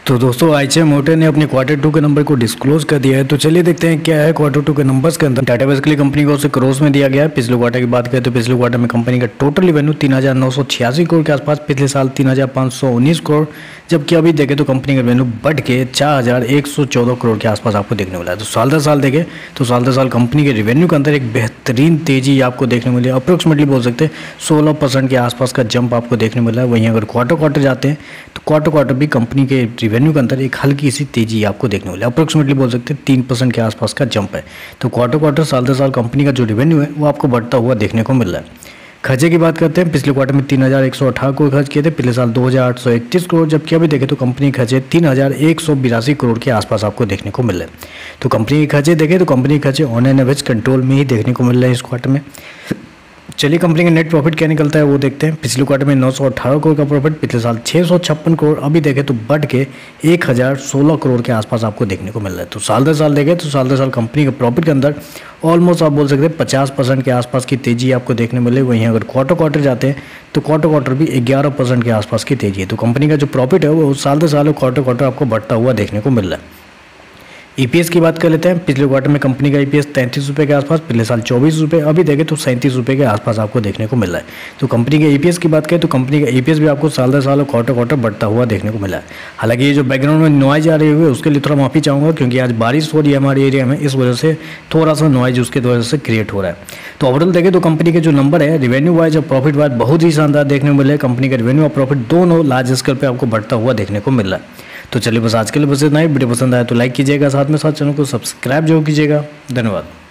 तो दोस्तों ICI motor ने अपने क्वार्टर 2 के नंबर को डिस्क्लोज कर दिया है। तो चलिए देखते हैं क्या है क्वार्टर 2 के नंबर्स के अंदर। डाटा बेसिकली कंपनी को उसे क्रोर्स में दिया गया है। पिछले क्वार्टर की बात करें तो पिछले क्वार्टर में कंपनी का टोटल रेवेन्यू 3,986 करोड़ के आसपास, पिछले साल 3,519 करोड़, जबकि अभी देखें तो कंपनी का रेवेन्यू बढ़ के 4,114 करोड़ के आसपास आपको देखने मिला है। तो साल दर साल देखें तो साल दर साल कंपनी के रेवेन्यू के अंदर एक बेहतरीन तेजी आपको देखने मिली है। अप्रोक्सीमेटली बोल सकते हैं 16% के आसपास का जंप आपको देखने मिला है। वहीं अगर क्वार्टर जाते हैं तो क्वार्टर भी कंपनी के रेवेन्यू के अंदर एक हल्की सी तेजी आपको देखने मिली है। अप्रोक्सीमेटली बोल सकते हैं 3% के आसपास का जंप है। तो क्वार्टर साल दर साल कंपनी का जो रेवेन्यू है वो आपको बढ़ता हुआ देखने को मिल रहा है। खर्चे की बात करते हैं, पिछले क्वार्टर में 3,118 करोड़ खर्च किए थे, पिछले साल 2,831 करोड़, जबकि अभी देखें तो कंपनी के खर्चे 3,182 करोड़ के आसपास आपको देखने को मिल रहे हैं। तो कंपनी के खर्चे देखें तो कंपनी के खर्चे ऑन एन एवरेज कंट्रोल में ही देखने को मिल रहे हैं इस क्वार्टर में। चलिए कंपनी का नेट प्रॉफिट क्या निकलता है वो देखते हैं। पिछले क्वार्टर में 918 करोड़ का प्रॉफिट, पिछले साल 656 करोड़, अभी देखें तो बढ़ के 1,016 करोड़ के आसपास आपको देखने को मिल रहा है। तो साल दर साल देखें तो साल दर साल कंपनी के प्रॉफिट के अंदर ऑलमोस्ट आप बोल सकते हैं 50% के आसपास की तेजी आपको देखने मिले। वहीं अगर क्वार्टर जाते हैं तो क्वार्टर भी 11% के आसपास की तेजी है। तो कंपनी का जो प्रॉफिट है वो साल दर साल क्वार्टर आपको बढ़ता हुआ देखने को मिल रहा है। ईपीएस की बात कर लेते हैं। पिछले क्वार्टर में कंपनी का ईपीएस 33 रुपये के आसपास, पिछले साल 24 रुपये, अभी देखें तो 37 रुपये के आसपास आपको देखने को मिल रहा है। तो कंपनी के ईपीएस की बात करें तो कंपनी का ईपीएस भी आपको साल दर साल क्वार्टर बढ़ता हुआ देखने को मिला है। हालांकि ये जो बैकग्राउंड में नॉइज आ रही है उसके लिए थोड़ा माफ़ी चाहूँगा, क्योंकि आज बारिश हो रही है हमारे एरिया में, इस वजह से थोड़ा सा नॉइज उसके वजह से क्रिएट हो रहा है। तो ओवरऑल देखें तो कंपनी के जो नंबर है रेवेन्यू वाइज और प्रॉफिट वाइज बहुत ही शानदार देखने को मिले। कंपनी का रेवेन्यू और प्रॉफिट दोनों लार्ज स्केल पर आपको बढ़ता हुआ देखने को मिल रहा है। तो चलिए बस आज के लिए बस इतना ही। वीडियो पसंद आया तो लाइक कीजिएगा, साथ में साथ चैनल को सब्सक्राइब जरूर कीजिएगा। धन्यवाद।